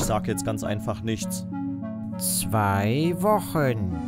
sag jetzt ganz einfach nichts. 2 Wochen.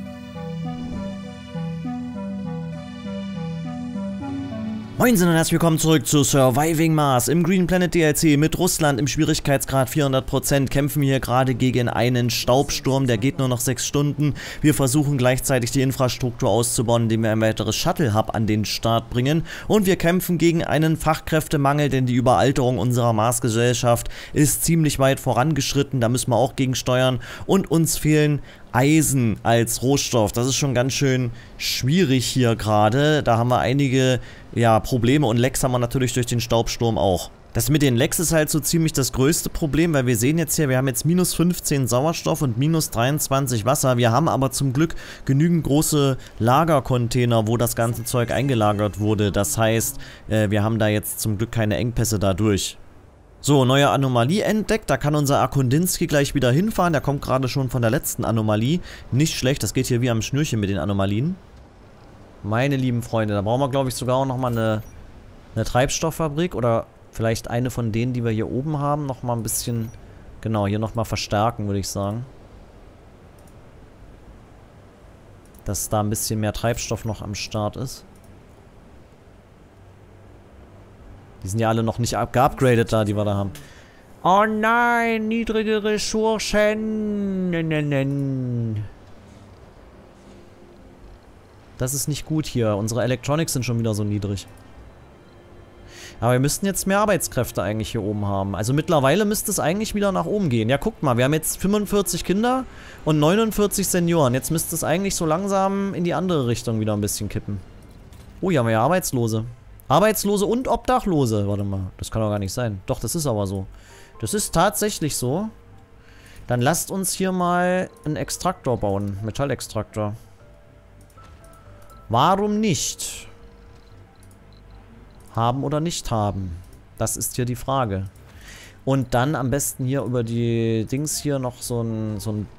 Moinsen und herzlich willkommen zurück zu Surviving Mars im Green Planet DLC mit Russland im Schwierigkeitsgrad 400%. Kämpfen wir hier gerade gegen einen Staubsturm, der geht nur noch 6 Stunden. Wir versuchen gleichzeitig die Infrastruktur auszubauen, indem wir ein weiteres Shuttle-Hub an den Start bringen. Und wir kämpfen gegen einen Fachkräftemangel, denn die Überalterung unserer Mars-Gesellschaft ist ziemlich weit vorangeschritten. Da müssen wir auch gegen steuern. Und uns fehlen Eisen als Rohstoff. Das ist schon ganz schön schwierig hier gerade. Da haben wir einige Probleme und Lecks haben wir natürlich durch den Staubsturm auch. Das mit den Lecks ist halt so ziemlich das größte Problem, weil wir sehen jetzt hier, wir haben jetzt minus 15 Sauerstoff und minus 23 Wasser. Wir haben aber zum Glück genügend große Lagercontainer, wo das ganze Zeug eingelagert wurde. Das heißt, wir haben da jetzt zum Glück keine Engpässe dadurch. So, neue Anomalie entdeckt. Da kann unser Akundinski gleich wieder hinfahren. Der kommt gerade schon von der letzten Anomalie. Nicht schlecht, das geht hier wie am Schnürchen mit den Anomalien. Meine lieben Freunde, da brauchen wir, glaube ich, sogar auch nochmal eine Treibstofffabrik. Oder vielleicht eine von denen, die wir hier oben haben, nochmal ein bisschen, genau, hier nochmal verstärken, würde ich sagen. Dass da ein bisschen mehr Treibstoff noch am Start ist. Die sind ja alle noch nicht geupgradet da, die wir da haben. Oh nein, niedrige Ressourcen. Das ist nicht gut hier. Unsere Electronics sind schon wieder so niedrig. Aber wir müssten jetzt mehr Arbeitskräfte eigentlich hier oben haben. Also mittlerweile müsste es eigentlich wieder nach oben gehen. Ja, guckt mal, wir haben jetzt 45 Kinder und 49 Senioren. Jetzt müsste es eigentlich so langsam in die andere Richtung wieder ein bisschen kippen. Oh, hier haben wir ja Arbeitslose. Arbeitslose und Obdachlose. Warte mal, das kann doch gar nicht sein. Doch, das ist aber so. Das ist tatsächlich so. Dann lasst uns hier mal einen Extraktor bauen. Metallextraktor. Warum nicht? Haben oder nicht haben? Das ist hier die Frage. Und dann am besten hier über die Dings hier noch so eine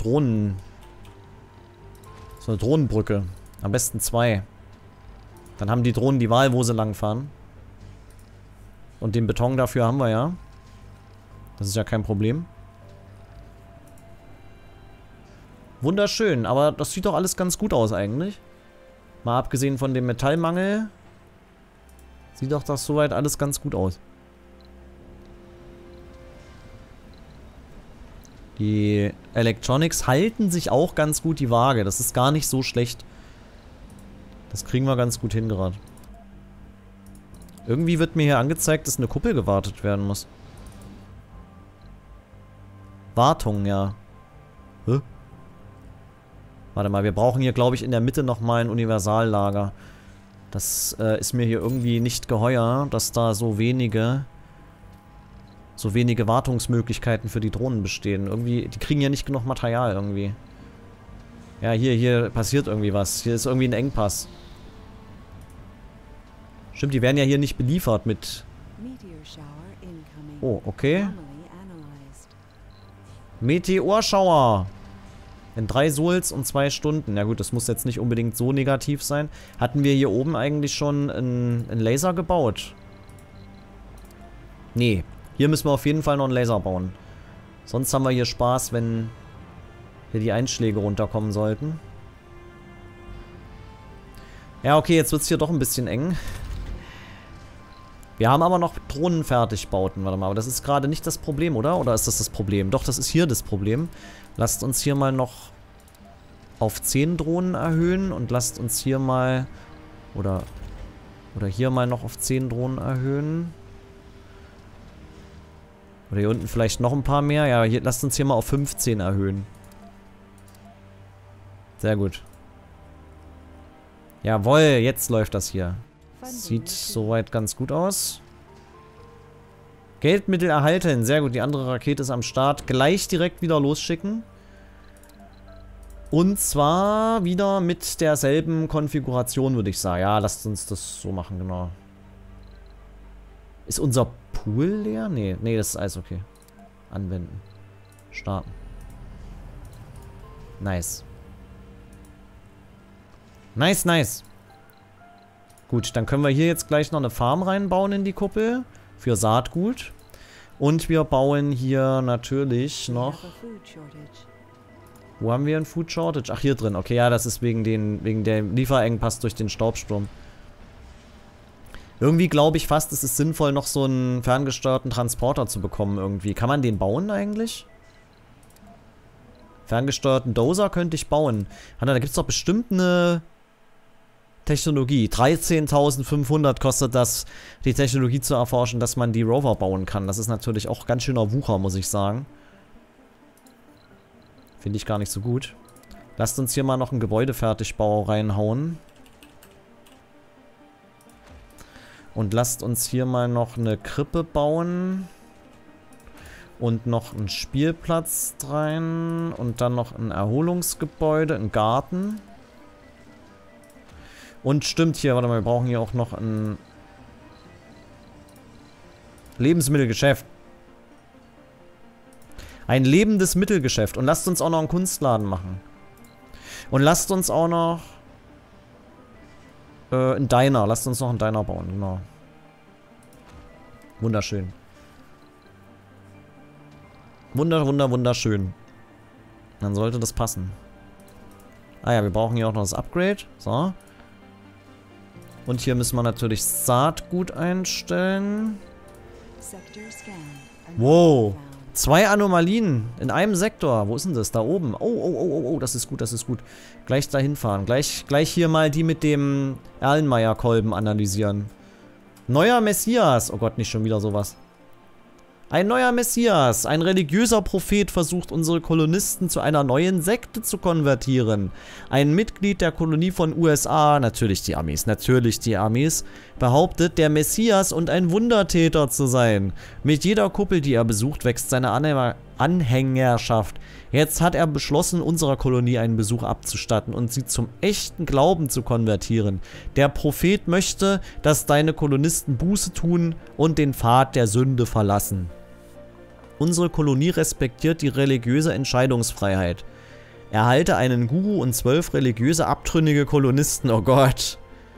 Drohnenbrücke. Am besten 2. Dann haben die Drohnen die Wahl, wo sie langfahren. Und den Beton dafür haben wir ja. Das ist ja kein Problem. Wunderschön, aber das sieht doch alles ganz gut aus eigentlich. Mal abgesehen von dem Metallmangel. Sieht doch das soweit alles ganz gut aus. Die Electronics halten sich auch ganz gut die Waage. Das ist gar nicht so schlecht. Das kriegen wir ganz gut hin gerade. Irgendwie wird mir hier angezeigt, dass eine Kuppel gewartet werden muss. Wartung, ja. Hä? Warte mal, wir brauchen hier, glaube ich, in der Mitte nochmal ein Universallager. Das ist mir hier irgendwie nicht geheuer, dass da so wenige Wartungsmöglichkeiten für die Drohnen bestehen. Irgendwie, die kriegen ja nicht genug Material irgendwie. Ja, hier passiert irgendwie was. Hier ist irgendwie ein Engpass. Stimmt, die werden ja hier nicht beliefert mit... Oh, okay. Meteorschauer. In 3 Souls und 2 Stunden. Ja gut, das muss jetzt nicht unbedingt so negativ sein. Hatten wir hier oben eigentlich schon einen Laser gebaut? Nee. Hier müssen wir auf jeden Fall noch einen Laser bauen. Sonst haben wir hier Spaß, wenn hier die Einschläge runterkommen sollten. Ja, okay, jetzt wird es hier doch ein bisschen eng. Wir haben aber noch Drohnenfertigbauten. Warte mal, aber das ist gerade nicht das Problem, oder? Oder ist das das Problem? Doch, das ist hier das Problem. Lasst uns hier mal noch auf 10 Drohnen erhöhen und lasst uns hier mal oder hier mal noch auf 10 Drohnen erhöhen. Oder hier unten vielleicht noch ein paar mehr. Ja, hier, lasst uns hier mal auf 15 erhöhen. Sehr gut. Jawohl, jetzt läuft das hier. Sieht soweit ganz gut aus. Geldmittel erhalten. Sehr gut, die andere Rakete ist am Start. Gleich direkt wieder losschicken. Und zwar wieder mit derselben Konfiguration, würde ich sagen. Ja, lasst uns das so machen, genau. Ist unser Pool leer? Nee, das ist alles okay. Anwenden. Starten. Nice. Nice. Gut, dann können wir hier jetzt gleich noch eine Farm reinbauen in die Kuppel. Für Saatgut. Und wir bauen hier natürlich noch... Wo haben wir einen Food Shortage? Ach, hier drin. Okay, ja, das ist wegen dem Lieferengpass durch den Staubsturm. Irgendwie glaube ich fast, es ist sinnvoll, noch so einen ferngesteuerten Transporter zu bekommen irgendwie. Kann man den bauen eigentlich? Ferngesteuerten Dozer könnte ich bauen. Da gibt es doch bestimmt eine Technologie. 13.500 kostet das, die Technologie zu erforschen, dass man die Rover bauen kann. Das ist natürlich auch ganz schöner Wucher, muss ich sagen. Finde ich gar nicht so gut. Lasst uns hier mal noch einen Gebäudefertigbau reinhauen. Und lasst uns hier mal noch eine Krippe bauen. Und noch einen Spielplatz rein. Und dann noch ein Erholungsgebäude, ein Garten. Und stimmt hier, warte mal, wir brauchen hier auch noch ein Lebensmittelgeschäft. Ein lebendes Mittelgeschäft. Und lasst uns auch noch einen Kunstladen machen. Und lasst uns auch noch einen Diner. Lasst uns noch einen Diner bauen, genau. Wunderschön. Wunderschön. Dann sollte das passen. Ah ja, wir brauchen hier auch noch das Upgrade. So. Und hier müssen wir natürlich Saatgut einstellen. Wow. 2 Anomalien in einem Sektor. Wo ist denn das? Da oben. Oh, das ist gut, das ist gut. Gleich dahin fahren. Gleich hier mal die mit dem Erlenmeyer-Kolben analysieren. Neuer Messias. Oh Gott, nicht schon wieder sowas. Ein neuer Messias. Ein religiöser Prophet versucht, unsere Kolonisten zu einer neuen Sekte zu konvertieren. Ein Mitglied der Kolonie von USA, natürlich die Amis, behauptet, der Messias und ein Wundertäter zu sein. Mit jeder Kuppel, die er besucht, wächst seine Anhängerschaft. Jetzt hat er beschlossen, unserer Kolonie einen Besuch abzustatten und sie zum echten Glauben zu konvertieren. Der Prophet möchte, dass deine Kolonisten Buße tun und den Pfad der Sünde verlassen. Unsere Kolonie respektiert die religiöse Entscheidungsfreiheit. Erhalte einen Guru und 12 religiöse abtrünnige Kolonisten. Oh Gott.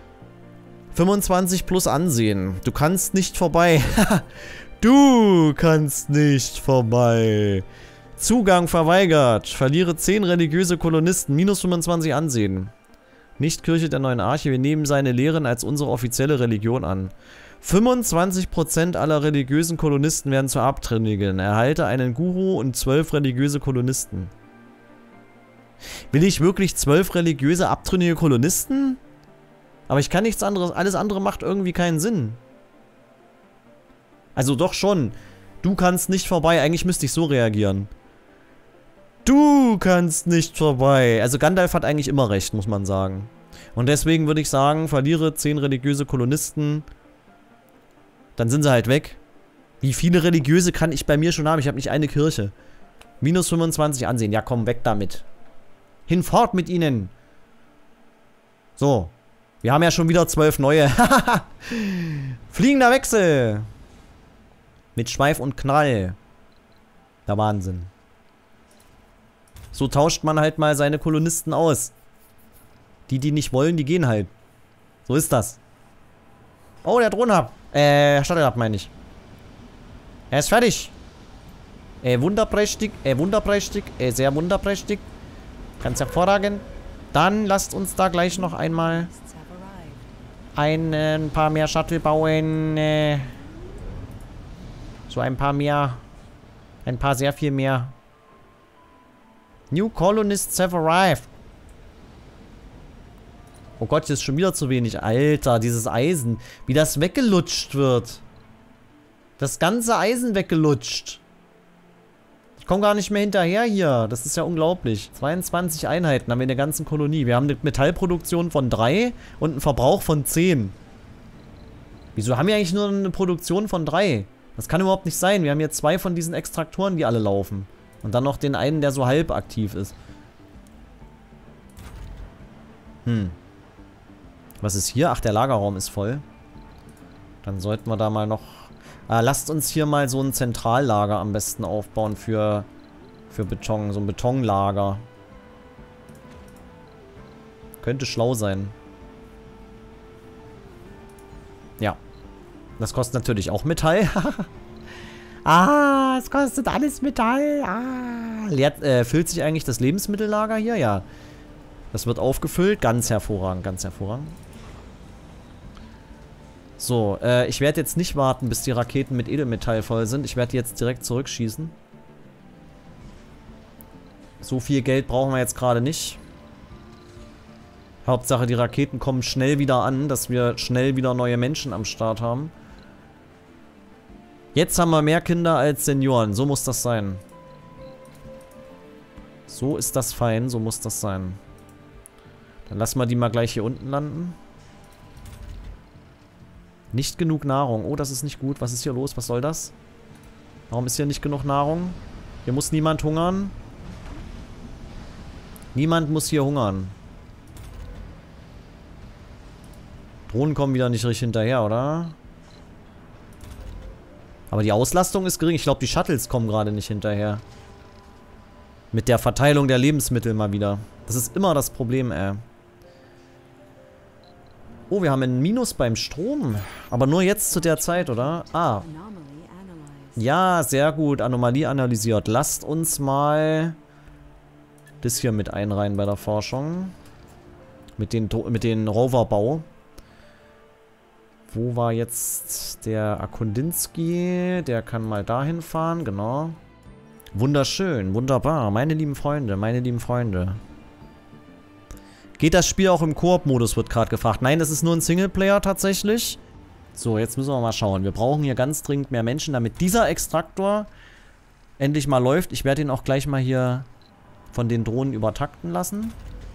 25 plus Ansehen. Du kannst nicht vorbei. Du kannst nicht vorbei. Zugang verweigert. Verliere 10 religiöse Kolonisten. Minus 25 Ansehen. Nicht Kirche der Neuen Arche. Wir nehmen seine Lehren als unsere offizielle Religion an. 25% aller religiösen Kolonisten werden zu Abtrünnigen. Erhalte einen Guru und 12 religiöse Kolonisten. Will ich wirklich 12 religiöse abtrünnige Kolonisten? Aber ich kann nichts anderes. Alles andere macht irgendwie keinen Sinn. Also doch schon. Du kannst nicht vorbei. Eigentlich müsste ich so reagieren. Du kannst nicht vorbei. Also Gandalf hat eigentlich immer recht, muss man sagen. Und deswegen würde ich sagen, verliere 10 religiöse Kolonisten. Dann sind sie halt weg. Wie viele religiöse kann ich bei mir schon haben? Ich habe nicht eine Kirche. Minus 25 Ansehen. Ja, komm, weg damit. Hinfort mit ihnen. So. Wir haben ja schon wieder 12 neue. Fliegender Wechsel. Mit Schweif und Knall. Der Wahnsinn. So tauscht man halt mal seine Kolonisten aus. Die nicht wollen, die gehen halt. So ist das. Oh, der Drohnenhub. Stadtrat meine ich. Er ist fertig. Wunderprächtig. Sehr wunderprächtig. Ganz hervorragend. Dann lasst uns da gleich noch einmal ein paar mehr Shuttle bauen. So ein paar mehr. Ein paar sehr viel mehr. New Colonists have arrived. Oh Gott, hier ist schon wieder zu wenig. Alter, dieses Eisen. Wie das weggelutscht wird. Das ganze Eisen weggelutscht. Ich komme gar nicht mehr hinterher hier. Das ist ja unglaublich. 22 Einheiten haben wir in der ganzen Kolonie. Wir haben eine Metallproduktion von 3 und einen Verbrauch von 10. Wieso haben wir eigentlich nur eine Produktion von 3? Das kann überhaupt nicht sein. Wir haben hier 2 von diesen Extraktoren, die alle laufen. Und dann noch den einen, der so halb aktiv ist. Was ist hier? Ach, der Lagerraum ist voll. Dann sollten wir da mal noch... lasst uns hier mal so ein Zentrallager am besten aufbauen für Beton. So ein Betonlager. Könnte schlau sein. Ja. Das kostet natürlich auch Metall. Ah, es kostet alles Metall. Ah. Füllt sich eigentlich das Lebensmittellager hier? Ja. Das wird aufgefüllt. Ganz hervorragend, ganz hervorragend. So, ich werde jetzt nicht warten, bis die Raketen mit Edelmetall voll sind. Ich werde die jetzt direkt zurückschießen. So viel Geld brauchen wir jetzt gerade nicht. Hauptsache, die Raketen kommen schnell wieder an, dass wir schnell wieder neue Menschen am Start haben. Jetzt haben wir mehr Kinder als Senioren. So muss das sein. So ist das fein. So muss das sein. Dann lassen wir die mal gleich hier unten landen. Nicht genug Nahrung. Oh, das ist nicht gut. Was ist hier los? Was soll das? Warum ist hier nicht genug Nahrung? Hier muss niemand hungern. Niemand muss hier hungern. Drohnen kommen wieder nicht richtig hinterher, oder? Aber die Auslastung ist gering. Ich glaube, die Shuttles kommen gerade nicht hinterher. Mit der Verteilung der Lebensmittel mal wieder. Das ist immer das Problem, ey. Oh, wir haben ein Minus beim Strom. Aber nur jetzt zu der Zeit, oder? Ah. Ja, sehr gut. Anomalie analysiert. Lasst uns mal das hier mit einreihen bei der Forschung. Mit den Roverbau. Wo war jetzt der Akundinski? Der kann mal dahin fahren, genau. Wunderschön, wunderbar. Meine lieben Freunde, meine lieben Freunde. Geht das Spiel auch im Koop-Modus, wird gerade gefragt. Nein, das ist nur ein Singleplayer tatsächlich. So, jetzt müssen wir mal schauen. Wir brauchen hier ganz dringend mehr Menschen, damit dieser Extraktor endlich mal läuft. Ich werde ihn auch gleich mal hier von den Drohnen übertakten lassen.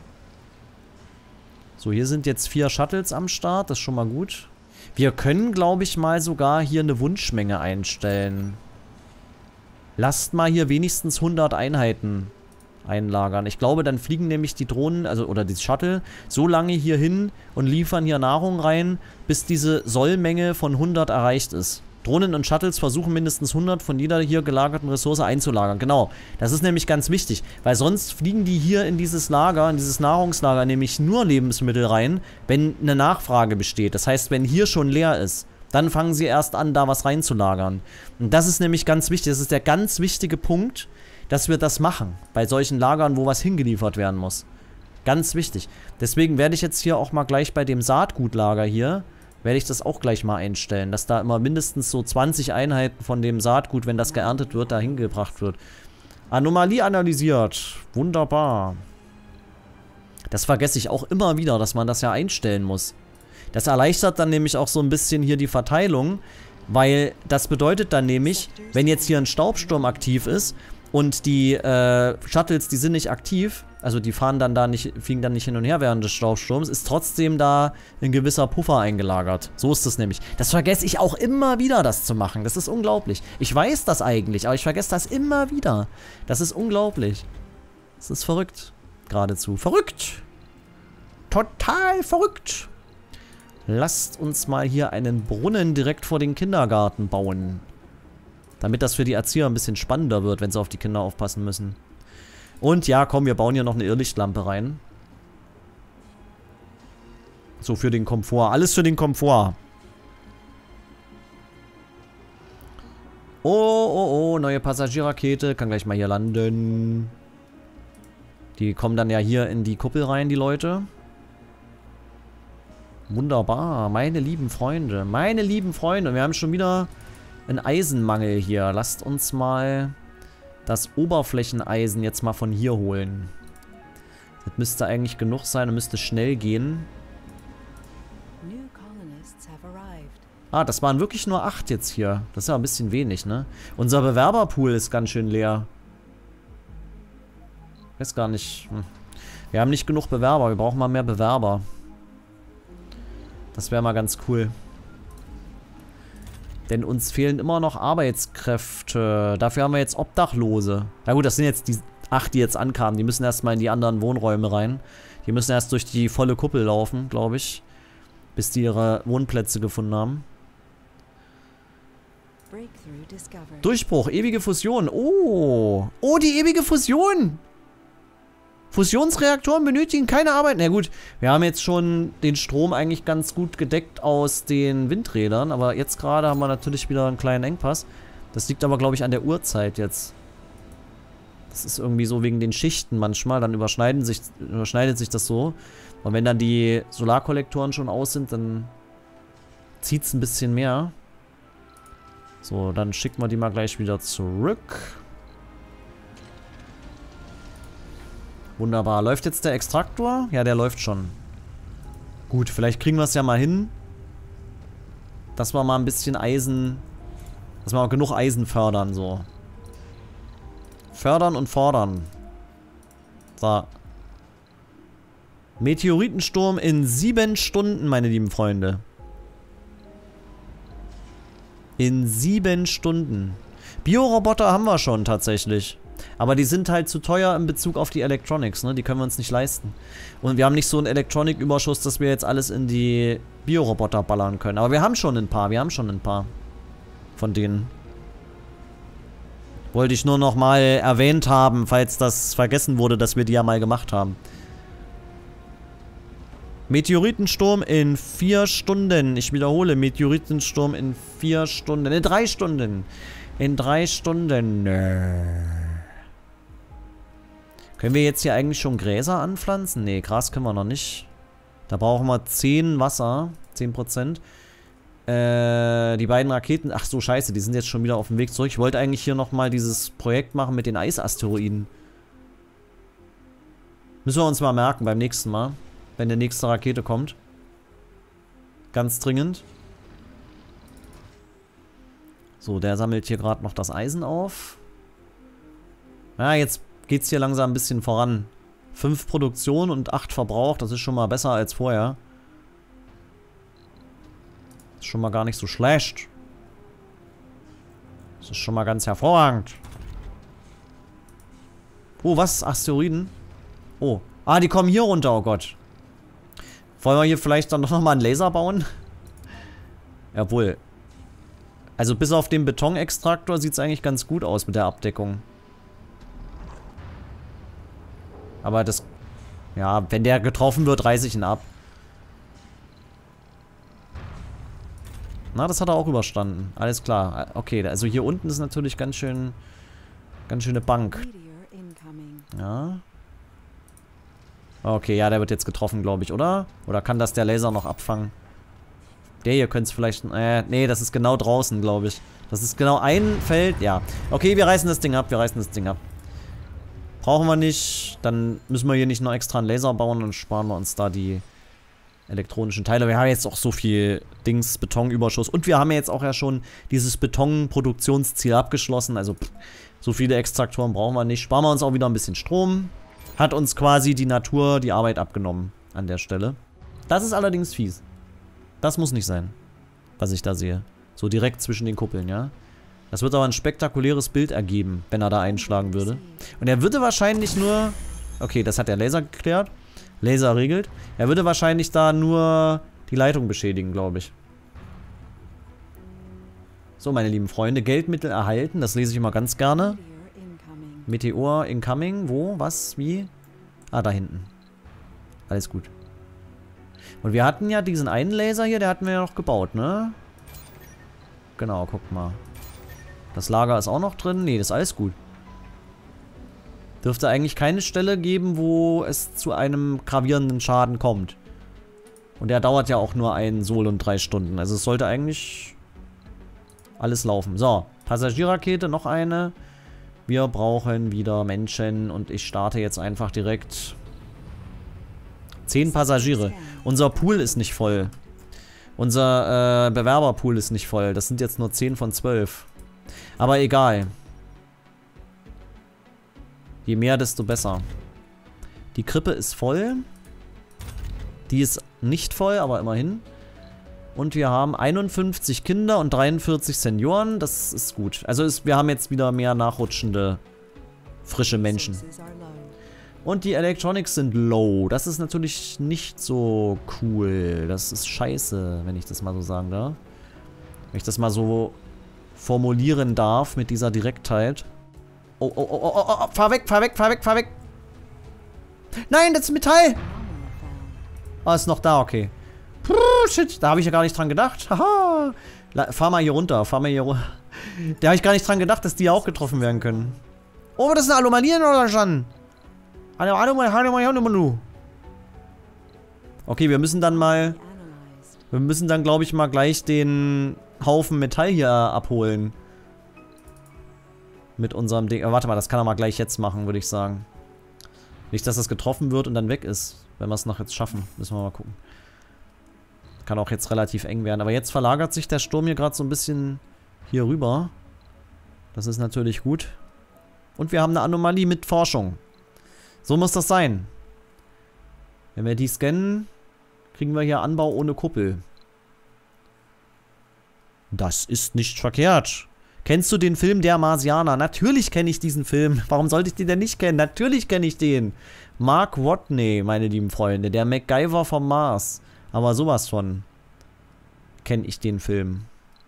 So, hier sind jetzt 4 Shuttles am Start. Das ist schon mal gut. Wir können, glaube ich, mal sogar hier eine Wunschmenge einstellen. Lasst mal hier wenigstens 100 Einheiten einlagern. Ich glaube, dann fliegen nämlich die Drohnen, also oder die Shuttle, so lange hier hin und liefern hier Nahrung rein, bis diese Sollmenge von 100 erreicht ist. Drohnen und Shuttles versuchen mindestens 100 von jeder hier gelagerten Ressource einzulagern. Genau, das ist nämlich ganz wichtig, weil sonst fliegen die hier in dieses Lager, in dieses Nahrungslager nämlich nur Lebensmittel rein, wenn eine Nachfrage besteht. Das heißt, wenn hier schon leer ist, dann fangen sie erst an, da was reinzulagern. Und das ist nämlich ganz wichtig, das ist der ganz wichtige Punkt, dass wir das machen, bei solchen Lagern, wo was hingeliefert werden muss. Ganz wichtig. Deswegen werde ich jetzt hier auch mal gleich bei dem Saatgutlager hier, werde ich das auch gleich mal einstellen, dass da immer mindestens so 20 Einheiten von dem Saatgut, wenn das geerntet wird, da hingebracht wird. Anomalie analysiert. Wunderbar. Das vergesse ich auch immer wieder, dass man das ja einstellen muss. Das erleichtert dann nämlich auch so ein bisschen hier die Verteilung, weil das bedeutet dann nämlich, wenn jetzt hier ein Staubsturm aktiv ist und die Shuttles, die sind nicht aktiv, also die fahren dann da nicht, fliegen dann nicht hin und her während des Staubsturms, ist trotzdem da ein gewisser Puffer eingelagert. So ist es nämlich. Das vergesse ich auch immer wieder, das zu machen. Das ist unglaublich. Ich weiß das eigentlich, aber ich vergesse das immer wieder. Das ist unglaublich. Das ist verrückt. Geradezu. Verrückt! Total verrückt! Lasst uns mal hier einen Brunnen direkt vor den Kindergarten bauen. Damit das für die Erzieher ein bisschen spannender wird, wenn sie auf die Kinder aufpassen müssen. Und ja, komm, wir bauen hier noch eine Irrlichtlampe rein. So, für den Komfort. Alles für den Komfort. Oh, oh, oh, neue Passagierrakete. Kann gleich mal hier landen. Die kommen dann ja hier in die Kuppel rein, die Leute. Wunderbar. Meine lieben Freunde. Meine lieben Freunde. Wir haben schon wieder einen Eisenmangel hier. Lasst uns mal das Oberflächeneisen jetzt mal von hier holen. Das müsste eigentlich genug sein und müsste schnell gehen. Ah, das waren wirklich nur 8 jetzt hier. Das ist ja ein bisschen wenig, ne? Unser Bewerberpool ist ganz schön leer. Weiß gar nicht. Wir haben nicht genug Bewerber. Wir brauchen mal mehr Bewerber. Das wäre mal ganz cool. Denn uns fehlen immer noch Arbeitskräfte. Dafür haben wir jetzt Obdachlose. Na gut, das sind jetzt die 8, die jetzt ankamen. Die müssen erstmal in die anderen Wohnräume rein. Die müssen erst durch die volle Kuppel laufen, glaube ich. Bis die ihre Wohnplätze gefunden haben. Durchbruch, ewige Fusion. Oh. Oh, die ewige Fusion. Fusionsreaktoren benötigen keine Arbeit. Na gut, wir haben jetzt schon den Strom eigentlich ganz gut gedeckt aus den Windrädern, aber jetzt gerade haben wir natürlich wieder einen kleinen Engpass. Das liegt aber, glaube ich, an der Uhrzeit jetzt. Das ist irgendwie so wegen den Schichten manchmal. Dann überschneidet sich das so. Und wenn dann die Solarkollektoren schon aus sind, dann zieht es ein bisschen mehr. So, dann schicken wir die mal gleich wieder zurück. Wunderbar. Läuft jetzt der Extraktor? Ja, der läuft schon. Gut, vielleicht kriegen wir es ja mal hin. Dass wir mal ein bisschen Eisen... Dass wir auch genug Eisen fördern, so. Fördern und fordern. So. Meteoritensturm in 7 Stunden, meine lieben Freunde. In 7 Stunden. Bioroboter haben wir schon tatsächlich. Aber die sind halt zu teuer in Bezug auf die Electronics, ne? Die können wir uns nicht leisten. Und wir haben nicht so einen Elektroniküberschuss, dass wir jetzt alles in die Bioroboter ballern können. Aber wir haben schon ein paar, von denen. Wollte ich nur noch mal erwähnt haben, falls das vergessen wurde, dass wir die ja mal gemacht haben. Meteoritensturm in 4 Stunden. Ich wiederhole, Meteoritensturm in 4 Stunden. In 3 Stunden. In 3 Stunden. Können wir jetzt hier eigentlich schon Gräser anpflanzen? Nee, Gras können wir noch nicht. Da brauchen wir 10 Wasser. 10%. Die beiden Raketen... Ach so, scheiße, die sind jetzt schon wieder auf dem Weg zurück. Ich wollte eigentlich hier nochmal dieses Projekt machen mit den Eisasteroiden. Müssen wir uns mal merken beim nächsten Mal. Wenn der nächste Rakete kommt. Ganz dringend. So, der sammelt hier gerade noch das Eisen auf. Ja, jetzt geht es hier langsam ein bisschen voran. 5 Produktion und 8 Verbrauch. Das ist schon mal besser als vorher. Ist schon mal gar nicht so schlecht. Das ist schon mal ganz hervorragend. Oh, was? Asteroiden? Oh. Ah, die kommen hier runter, oh Gott. Wollen wir hier vielleicht dann noch mal einen Laser bauen? Jawohl. Also bis auf den Betonextraktor sieht es eigentlich ganz gut aus mit der Abdeckung. Aber das... Ja, wenn der getroffen wird, reiße ich ihn ab. Na, das hat er auch überstanden. Alles klar. Okay, also hier unten ist natürlich ganz schöne Bank. Ja. Okay, ja, der wird jetzt getroffen, glaube ich, oder? Oder kann das der Laser noch abfangen? Der hier könnte es vielleicht... nee, das ist genau draußen, glaube ich. Das ist genau ein Feld. Ja. Okay, wir reißen das Ding ab. Brauchen wir nicht. Dann müssen wir hier nicht noch extra einen Laser bauen und sparen wir uns da die elektronischen Teile. Wir haben jetzt auch so viel Betonüberschuss. Und wir haben ja jetzt auch ja schon dieses Betonproduktionsziel abgeschlossen. Also so viele Extraktoren brauchen wir nicht. Sparen wir uns auch wieder ein bisschen Strom. Hat uns quasi die Natur die Arbeit abgenommen an der Stelle. Das ist allerdings fies. Das muss nicht sein, was ich da sehe. So direkt zwischen den Kuppeln, ja. Das wird aber ein spektakuläres Bild ergeben, wenn er da einschlagen würde. Und er würde wahrscheinlich nur... Okay, das hat der Laser geklärt. Laser regelt. Er würde wahrscheinlich da nur die Leitung beschädigen, glaube ich. So, meine lieben Freunde. Geldmittel erhalten. Das lese ich immer ganz gerne. Meteor incoming. Wo? Was? Wie? Ah, da hinten. Alles gut. Und wir hatten ja diesen einen Laser hier, der hatten wir ja noch gebaut, ne? Genau, guck mal. Das Lager ist auch noch drin. Nee, das ist alles gut. Dürfte eigentlich keine Stelle geben, wo es zu einem gravierenden Schaden kommt. Und der dauert ja auch nur ein Sol und 3 Stunden. Also es sollte eigentlich alles laufen. So, Passagierrakete, noch eine. Wir brauchen wieder Menschen und ich starte jetzt einfach direkt 10 Passagiere. Unser Pool ist nicht voll. Unser Bewerberpool ist nicht voll. Das sind jetzt nur 10 von 12. Aber egal. Je mehr, desto besser. Die Krippe ist voll. Die ist nicht voll, aber immerhin. Und wir haben 51 Kinder und 43 Senioren. Das ist gut. Also wir haben jetzt wieder mehr nachrutschende, frische Menschen. Und die Electronics sind low. Das ist natürlich nicht so cool. Das ist scheiße, wenn ich das mal so sagen darf. Wenn ich das mal so formulieren darf mit dieser Direktheit. Oh, oh, oh, oh, oh, oh, fahr weg, fahr weg, fahr weg, fahr weg. Nein, das ist Metall. Ah, ist noch da, okay. Puh, shit, da habe ich ja gar nicht dran gedacht. Haha. Fahr mal hier runter, fahr mal hier runter. Da habe ich gar nicht dran gedacht, dass die auch getroffen werden können. Oh, das ist eine Anomalie oder schon? Okay, wir müssen dann mal... Wir müssen dann, glaube ich, mal gleich den Haufen Metall hier abholen. Mit unserem Ding. Warte mal, das kann er mal gleich jetzt machen, würde ich sagen. Nicht, dass das getroffen wird und dann weg ist. Wenn wir es noch jetzt schaffen. Müssen wir mal gucken. Kann auch jetzt relativ eng werden. Aber jetzt verlagert sich der Sturm hier gerade so ein bisschen hier rüber. Das ist natürlich gut. Und wir haben eine Anomalie mit Forschung. So muss das sein. Wenn wir die scannen, kriegen wir hier Anbau ohne Kuppel. Das ist nicht verkehrt. Kennst du den Film Der Marsianer? Natürlich kenne ich diesen Film. Warum sollte ich den denn nicht kennen? Natürlich kenne ich den. Mark Watney, meine lieben Freunde. Der MacGyver vom Mars. Aber sowas von kenne ich den Film.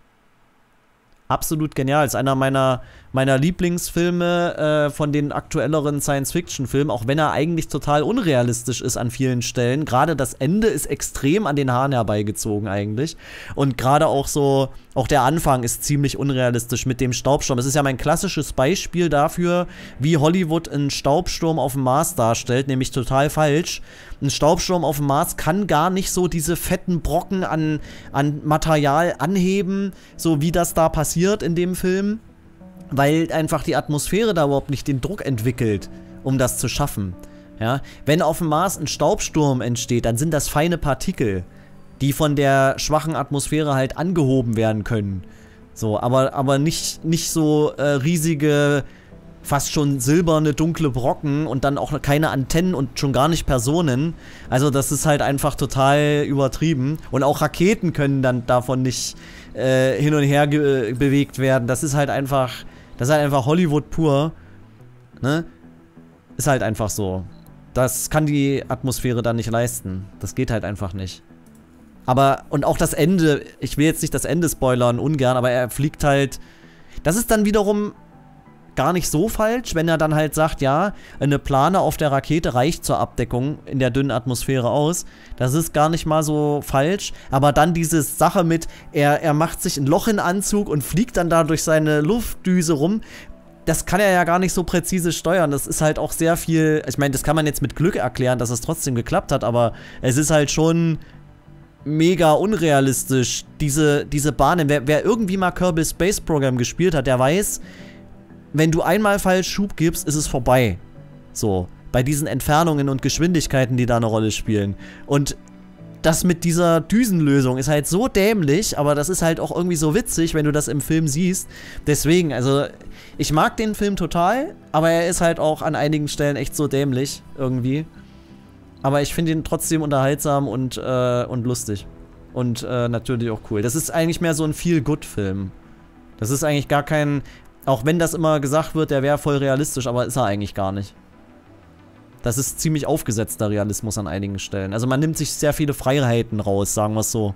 Absolut genial. Ist einer meiner Lieblingsfilme von den aktuelleren Science-Fiction-Filmen, auch wenn er eigentlich total unrealistisch ist an vielen Stellen. Gerade das Ende ist extrem an den Haaren herbeigezogen eigentlich. Und gerade auch so, auch der Anfang ist ziemlich unrealistisch mit dem Staubsturm. Es ist ja mein klassisches Beispiel dafür, wie Hollywood einen Staubsturm auf dem Mars darstellt, nämlich total falsch. Ein Staubsturm auf dem Mars kann gar nicht so diese fetten Brocken an Material anheben, so wie das da passiert in dem Film, weil einfach die Atmosphäre da überhaupt nicht den Druck entwickelt, um das zu schaffen. Ja? Wenn auf dem Mars ein Staubsturm entsteht, dann sind das feine Partikel, die von der schwachen Atmosphäre halt angehoben werden können. So, aber nicht so riesige, fast schon silberne, dunkle Brocken und dann auch keine Antennen und schon gar nicht Personen. Also das ist halt einfach total übertrieben. Und auch Raketen können dann davon nicht hin und her bewegt werden. Das ist halt einfach Hollywood pur. Ne? Ist halt einfach so. Das kann die Atmosphäre dann nicht leisten. Das geht halt einfach nicht. Aber, und auch das Ende, ich will jetzt nicht das Ende spoilern, ungern, aber er fliegt halt. Das ist dann wiederum gar nicht so falsch, wenn er dann halt sagt, ja, eine Plane auf der Rakete reicht zur Abdeckung in der dünnen Atmosphäre aus. Das ist gar nicht mal so falsch. Aber dann diese Sache mit, er macht sich ein Loch in den Anzug und fliegt dann da durch seine Luftdüse rum. Das kann er ja gar nicht so präzise steuern. Das ist halt auch sehr viel, ich meine, das kann man jetzt mit Glück erklären, dass es trotzdem geklappt hat, aber es ist halt schon mega unrealistisch, diese Bahnen. Wer irgendwie mal Kerbal Space Program gespielt hat, der weiß, wenn du einmal falsch Schub gibst, ist es vorbei. So, bei diesen Entfernungen und Geschwindigkeiten, die da eine Rolle spielen. Und das mit dieser Düsenlösung ist halt so dämlich, aber das ist halt auch irgendwie so witzig, wenn du das im Film siehst. Deswegen, also, ich mag den Film total, aber er ist halt auch an einigen Stellen echt so dämlich, irgendwie. Aber ich finde ihn trotzdem unterhaltsam und lustig. Und natürlich auch cool. Das ist eigentlich mehr so ein Feel-Good-Film. Das ist eigentlich gar kein... Auch wenn das immer gesagt wird, der wäre voll realistisch, aber ist er eigentlich gar nicht. Das ist ziemlich aufgesetzter Realismus an einigen Stellen. Also man nimmt sich sehr viele Freiheiten raus, sagen wir es so.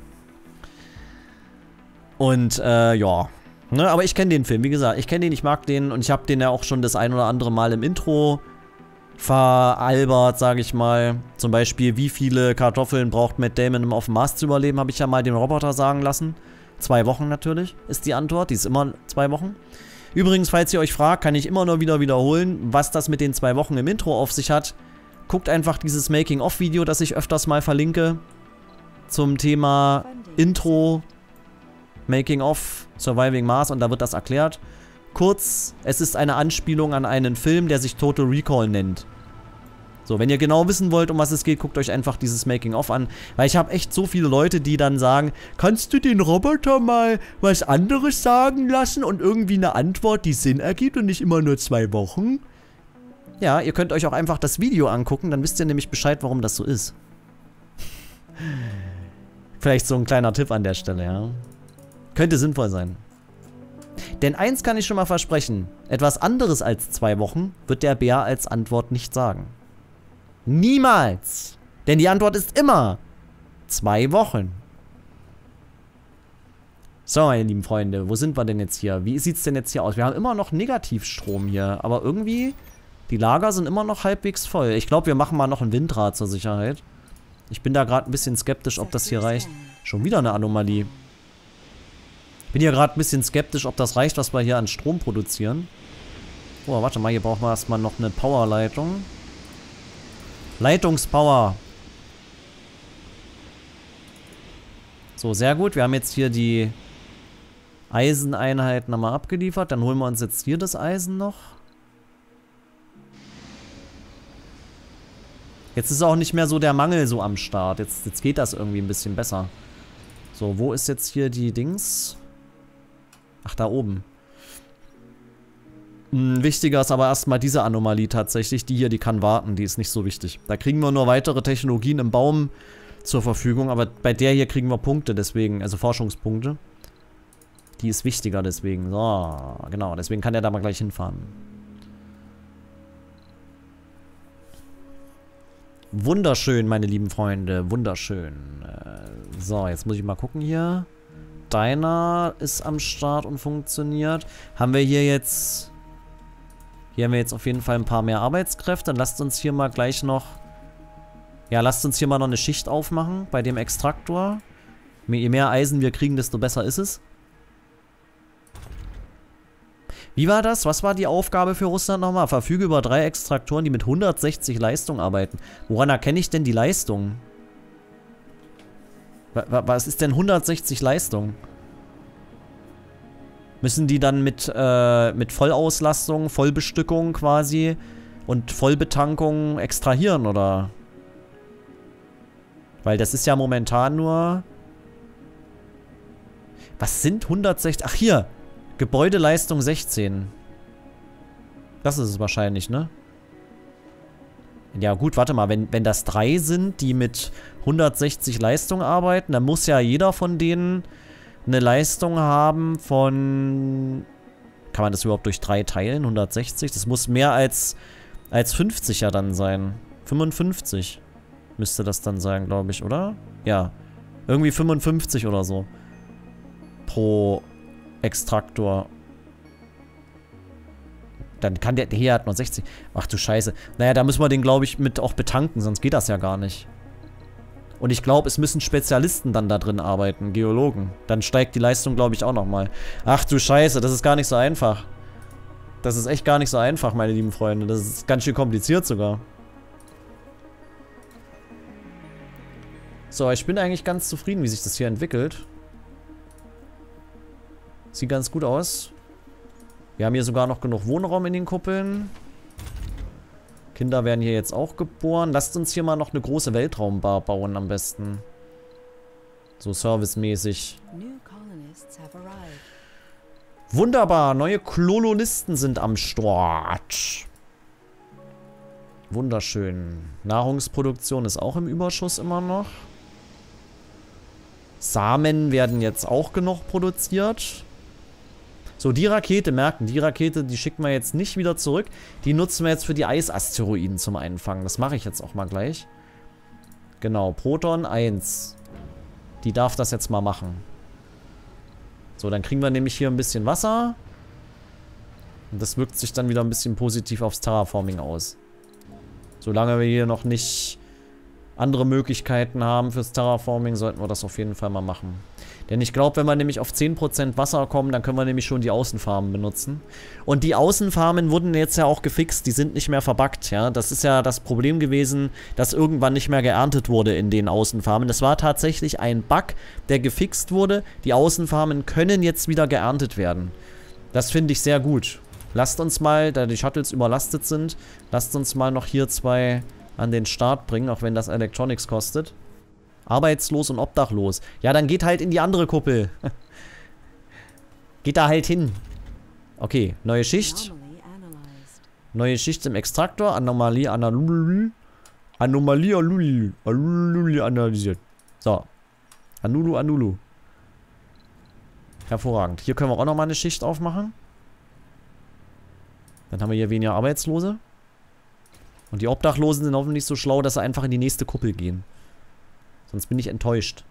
Und, ja. Ne, aber ich kenne den Film, wie gesagt. Ich kenne den, ich mag den und ich habe den ja auch schon das ein oder andere Mal im Intro veralbert, sage ich mal. Zum Beispiel, wie viele Kartoffeln braucht Matt Damon, um auf dem Mars zu überleben, habe ich ja mal den Roboter sagen lassen. 2 Wochen natürlich, ist die Antwort. Die ist immer 2 Wochen. Übrigens, falls ihr euch fragt, kann ich immer nur wieder wiederholen, was das mit den 2 Wochen im Intro auf sich hat. Guckt einfach dieses Making-of-Video, das ich öfters mal verlinke. Zum Thema Intro, Making-of, Surviving Mars und da wird das erklärt. Kurz, es ist eine Anspielung an einen Film, der sich Total Recall nennt. So, wenn ihr genau wissen wollt, um was es geht, guckt euch einfach dieses Making-of an. Weil ich habe echt so viele Leute, die dann sagen, kannst du den Roboter mal was anderes sagen lassen und irgendwie eine Antwort, die Sinn ergibt und nicht immer nur 2 Wochen? Ja, ihr könnt euch auch einfach das Video angucken, dann wisst ihr nämlich Bescheid, warum das so ist. Vielleicht so ein kleiner Tipp an der Stelle, ja. Könnte sinnvoll sein. Denn eins kann ich schon mal versprechen, etwas anderes als 2 Wochen wird der Bär als Antwort nicht sagen. Niemals! Denn die Antwort ist immer 2 Wochen. So, meine lieben Freunde, wo sind wir denn jetzt hier? Wie sieht es denn jetzt hier aus? Wir haben immer noch Negativstrom hier, aber irgendwie, die Lager sind immer noch halbwegs voll. Ich glaube, wir machen mal noch ein Windrad zur Sicherheit. Ich bin da gerade ein bisschen skeptisch, ob das hier reicht. Schon wieder eine Anomalie. Bin hier gerade ein bisschen skeptisch, ob das reicht, was wir hier an Strom produzieren. Oh, warte mal, hier brauchen wir erstmal noch eine Powerleitung. Leitungspower. So, sehr gut. Wir haben jetzt hier die Eiseneinheiten nochmal abgeliefert. Dann holen wir uns jetzt hier das Eisen noch. Jetzt ist auch nicht mehr so der Mangel so am Start. Jetzt geht das irgendwie ein bisschen besser. So, wo ist jetzt hier die Dings? Ach, da oben. Wichtiger ist aber erstmal diese Anomalie tatsächlich. Die hier, die kann warten. Die ist nicht so wichtig. Da kriegen wir nur weitere Technologien im Baum zur Verfügung. Aber bei der hier kriegen wir Punkte deswegen. Also Forschungspunkte. Die ist wichtiger deswegen. So, genau. Deswegen kann der da mal gleich hinfahren. Wunderschön, meine lieben Freunde. Wunderschön. So, jetzt muss ich mal gucken hier. Deiner ist am Start und funktioniert. Haben wir hier jetzt... Hier haben wir jetzt auf jeden Fall ein paar mehr Arbeitskräfte. Dann lasst uns hier mal gleich noch... Ja, lasst uns hier mal noch eine Schicht aufmachen bei dem Extraktor. Je mehr Eisen wir kriegen, desto besser ist es. Wie war das? Was war die Aufgabe für Russland nochmal? Verfüge über 3 Extraktoren, die mit 160 Leistung arbeiten. Woran erkenne ich denn die Leistung? Was ist denn 160 Leistung? Müssen die dann mit Vollauslastung, Vollbestückung quasi und Vollbetankung extrahieren, oder? Weil das ist ja momentan nur... Was sind 160... Ach, hier! Gebäudeleistung 16. Das ist es wahrscheinlich, ne? Ja gut, warte mal. Wenn das 3 sind, die mit 160 Leistung arbeiten, dann muss ja jeder von denen eine Leistung haben von... Kann man das überhaupt durch 3 teilen? 160? Das muss mehr als 50 ja dann sein. 55 müsste das dann sein, glaube ich, oder? Ja. Irgendwie 55 oder so. Pro Extraktor. Dann kann der hier hat nur 60. Ach du Scheiße. Naja, da müssen wir den, glaube ich, mit auch betanken, sonst geht das ja gar nicht. Und ich glaube, es müssen Spezialisten dann da drin arbeiten, Geologen. Dann steigt die Leistung, glaube ich, auch nochmal. Ach du Scheiße, das ist gar nicht so einfach. Das ist echt gar nicht so einfach, meine lieben Freunde. Das ist ganz schön kompliziert sogar. So, ich bin eigentlich ganz zufrieden, wie sich das hier entwickelt. Sieht ganz gut aus. Wir haben hier sogar noch genug Wohnraum in den Kuppeln. Kinder werden hier jetzt auch geboren. Lasst uns hier mal noch eine große Weltraumbar bauen am besten. So servicemäßig. Wunderbar, neue Kolonisten sind am Start. Wunderschön. Nahrungsproduktion ist auch im Überschuss immer noch. Samen werden jetzt auch genug produziert. So, die Rakete, merken, die Rakete, die schicken wir jetzt nicht wieder zurück. Die nutzen wir jetzt für die Eisasteroiden zum Einfangen. Das mache ich jetzt auch mal gleich. Genau, Proton 1. Die darf das jetzt mal machen. So, dann kriegen wir nämlich hier ein bisschen Wasser. Und das wirkt sich dann wieder ein bisschen positiv aufs Terraforming aus. Solange wir hier noch nicht andere Möglichkeiten haben fürs Terraforming, sollten wir das auf jeden Fall mal machen. Denn ich glaube, wenn wir nämlich auf 10% Wasser kommen, dann können wir nämlich schon die Außenfarmen benutzen. Und die Außenfarmen wurden jetzt ja auch gefixt, die sind nicht mehr verbuggt, ja. Das ist ja das Problem gewesen, dass irgendwann nicht mehr geerntet wurde in den Außenfarmen. Das war tatsächlich ein Bug, der gefixt wurde. Die Außenfarmen können jetzt wieder geerntet werden. Das finde ich sehr gut. Lasst uns mal, da die Shuttles überlastet sind, lasst uns mal noch hier 2 an den Start bringen, auch wenn das Electronics kostet. Arbeitslos und obdachlos. Ja, dann geht halt in die andere Kuppel. Geht da halt hin. Okay, neue Schicht. Neue Schicht im Extraktor. Anomalie analysiert. So. Anulu. Hervorragend. Hier können wir auch nochmal eine Schicht aufmachen. Dann haben wir hier weniger Arbeitslose. Und die Obdachlosen sind hoffentlich so schlau, dass sie einfach in die nächste Kuppel gehen. Sonst bin ich enttäuscht.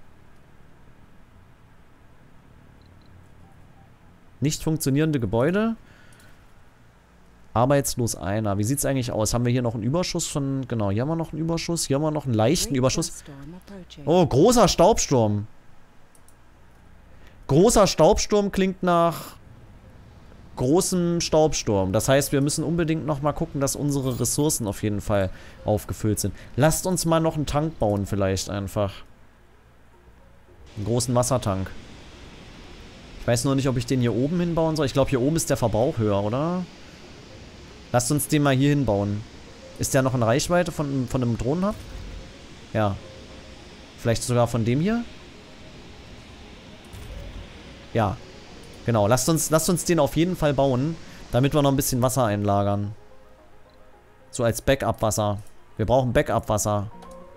Nicht funktionierende Gebäude. Arbeitslos einer. Wie sieht es eigentlich aus? Haben wir hier noch einen Überschuss von... Genau, hier haben wir noch einen Überschuss. Hier haben wir noch einen leichten Überschuss. Oh, großer Staubsturm. Großer Staubsturm klingt nach großem Staubsturm. Das heißt, wir müssen unbedingt nochmal gucken, dass unsere Ressourcen auf jeden Fall aufgefüllt sind. Lasst uns mal noch einen Tank bauen vielleicht einfach. Einen großen Wassertank. Ich weiß nur nicht, ob ich den hier oben hinbauen soll. Ich glaube, hier oben ist der Verbrauch höher, oder? Lasst uns den mal hier hinbauen. Ist der noch in Reichweite von einem Drohnenhub? Ja. Vielleicht sogar von dem hier? Ja. Genau, lasst uns den auf jeden Fall bauen, damit wir noch ein bisschen Wasser einlagern. So als Backup-Wasser. Wir brauchen Backup-Wasser.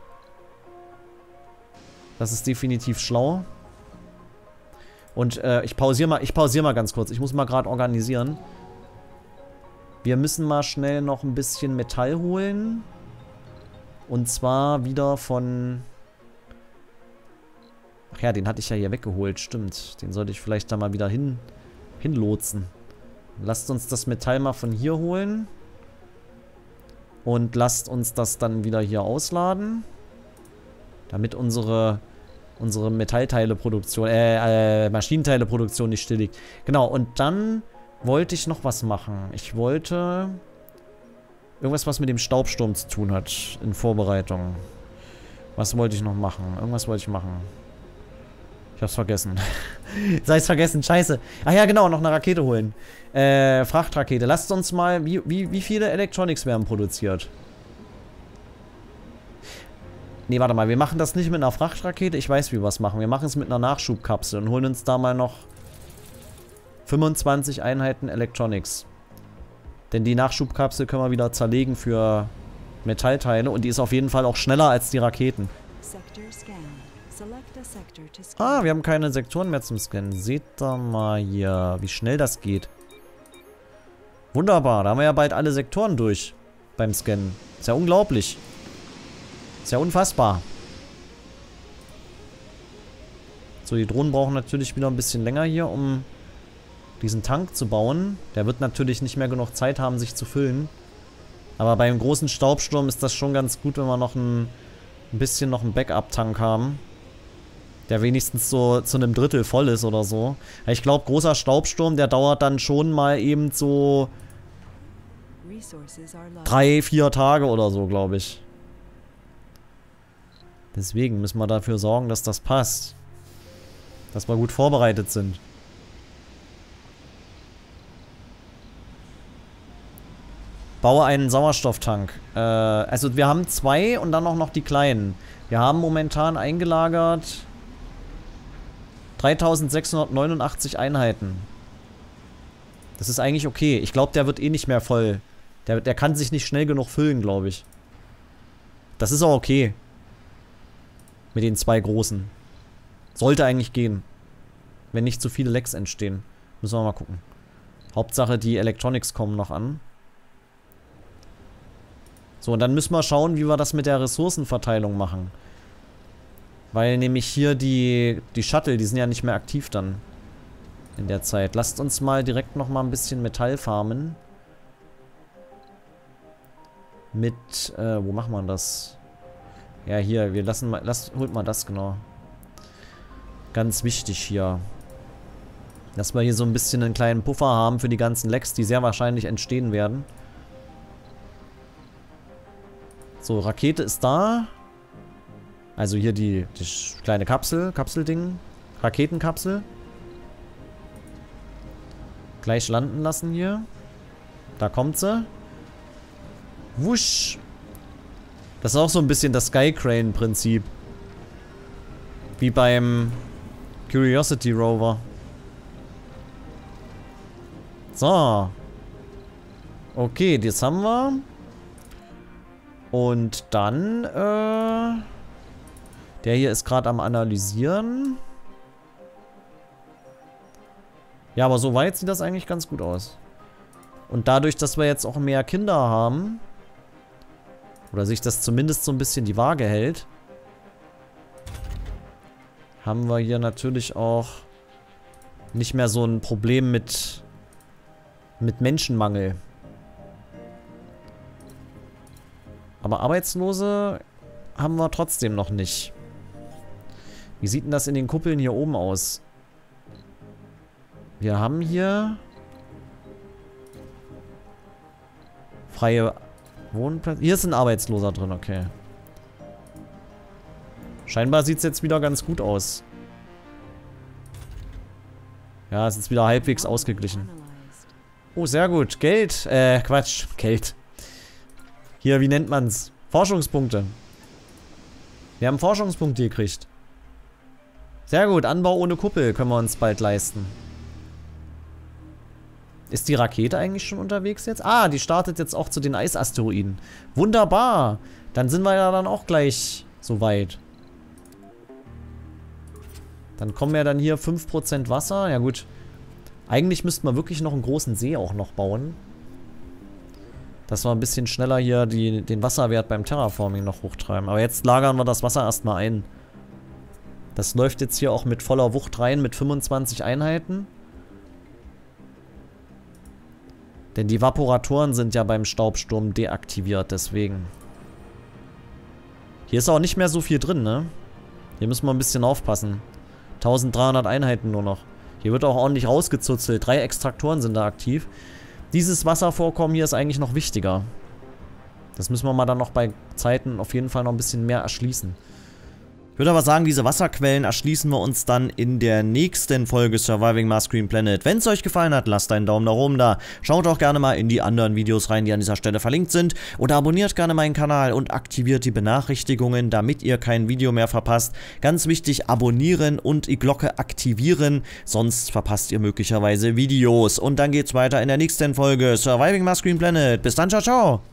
Das ist definitiv schlau. Und ich pausiere mal ganz kurz. Ich muss mal gerade organisieren. Wir müssen mal schnell noch ein bisschen Metall holen. Und zwar wieder von... Ach ja, den hatte ich ja hier weggeholt, stimmt. Den sollte ich vielleicht da mal wieder hinlotsen. Lasst uns das Metall mal von hier holen. Und lasst uns das dann wieder hier ausladen. Damit unsere Metallteileproduktion, Maschinenteileproduktion nicht still liegt. Genau, und dann wollte ich noch was machen. Ich wollte irgendwas, was mit dem Staubsturm zu tun hat, in Vorbereitung. Was wollte ich noch machen? Irgendwas wollte ich machen. Ich hab's vergessen. Sei es vergessen, scheiße. Ach ja, genau, noch eine Rakete holen. Frachtrakete. Lasst uns mal, wie viele Electronics werden produziert? Nee, warte mal, wir machen das nicht mit einer Frachtrakete. Ich weiß, wie wir es machen. Wir machen es mit einer Nachschubkapsel und holen uns da mal noch 25 Einheiten Electronics. Denn die Nachschubkapsel können wir wieder zerlegen für Metallteile und die ist auf jeden Fall auch schneller als die Raketen. Ah, wir haben keine Sektoren mehr zum Scannen. Seht da mal hier, wie schnell das geht. Wunderbar, da haben wir ja bald alle Sektoren durch beim Scannen. Ist ja unglaublich. Ist ja unfassbar. So, die Drohnen brauchen natürlich wieder ein bisschen länger hier, um diesen Tank zu bauen. Der wird natürlich nicht mehr genug Zeit haben, sich zu füllen. Aber beim großen Staubsturm ist das schon ganz gut, wenn wir noch ein bisschen noch einen Backup-Tank haben. Der wenigstens so zu einem Drittel voll ist oder so. Ich glaube, großer Staubsturm, der dauert dann schon mal eben so 3-4 Tage oder so, glaube ich. Deswegen müssen wir dafür sorgen, dass das passt. Dass wir gut vorbereitet sind. Baue einen Sauerstofftank. Also wir haben 2 und dann auch noch die kleinen. Wir haben momentan eingelagert 3689 Einheiten. Das ist eigentlich okay. Ich glaube, der wird eh nicht mehr voll. Der kann sich nicht schnell genug füllen, glaube ich. Das ist auch okay. Mit den 2 großen. Sollte eigentlich gehen. Wenn nicht zu viele Lecks entstehen. Müssen wir mal gucken. Hauptsache, die Electronics kommen noch an. So, und dann müssen wir schauen, wie wir das mit der Ressourcenverteilung machen. Weil nämlich hier die Shuttle, die sind ja nicht mehr aktiv dann. In der Zeit. Lasst uns mal direkt nochmal ein bisschen Metall farmen. Mit, wo machen wir das? Ja, hier, wir lassen mal, holt mal das, genau. Ganz wichtig hier. Dass wir hier so ein bisschen einen kleinen Puffer haben für die ganzen Lecks, die sehr wahrscheinlich entstehen werden. So, Rakete ist da. Also hier die kleine Kapselding. Raketenkapsel. Gleich landen lassen hier. Da kommt sie. Wusch. Das ist auch so ein bisschen das Skycrane-Prinzip. Wie beim Curiosity Rover. So. Okay, das haben wir. Und dann, der hier ist gerade am Analysieren. Ja, aber soweit sieht das eigentlich ganz gut aus. Und dadurch, dass wir jetzt auch mehr Kinder haben, oder sich das zumindest so ein bisschen die Waage hält, haben wir hier natürlich auch nicht mehr so ein Problem mit Menschenmangel. Aber Arbeitslose haben wir trotzdem noch nicht. Wie sieht denn das in den Kuppeln hier oben aus? Wir haben hier freie Wohnplätze. Hier ist ein Arbeitsloser drin, okay. Scheinbar sieht es jetzt wieder ganz gut aus. Ja, es ist wieder halbwegs ausgeglichen. Oh, sehr gut. Geld. Quatsch. Geld. Hier, wie nennt man's? Forschungspunkte. Wir haben Forschungspunkte gekriegt. Sehr gut. Anbau ohne Kuppel können wir uns bald leisten. Ist die Rakete eigentlich schon unterwegs jetzt? Ah, die startet jetzt auch zu den Eisasteroiden. Wunderbar. Dann sind wir ja dann auch gleich so weit. Dann kommen ja dann hier 5% Wasser. Ja gut. Eigentlich müssten wir wirklich noch einen großen See auch noch bauen. Dass wir ein bisschen schneller hier den Wasserwert beim Terraforming noch hochtreiben. Aber jetzt lagern wir das Wasser erstmal ein. Das läuft jetzt hier auch mit voller Wucht rein, mit 25 Einheiten. Denn die Vaporatoren sind ja beim Staubsturm deaktiviert, deswegen. Hier ist auch nicht mehr so viel drin, ne? Hier müssen wir ein bisschen aufpassen. 1300 Einheiten nur noch. Hier wird auch ordentlich rausgezuzelt. 3 Extraktoren sind da aktiv. Dieses Wasservorkommen hier ist eigentlich noch wichtiger. Das müssen wir mal dann noch bei Zeiten auf jeden Fall noch ein bisschen mehr erschließen. Ich würde aber sagen, diese Wasserquellen erschließen wir uns dann in der nächsten Folge Surviving Mars Green Planet. Wenn es euch gefallen hat, lasst einen Daumen nach oben da. Schaut auch gerne mal in die anderen Videos rein, die an dieser Stelle verlinkt sind. Oder abonniert gerne meinen Kanal und aktiviert die Benachrichtigungen, damit ihr kein Video mehr verpasst. Ganz wichtig, abonnieren und die Glocke aktivieren, sonst verpasst ihr möglicherweise Videos. Und dann geht's weiter in der nächsten Folge Surviving Mars Green Planet. Bis dann, ciao, ciao!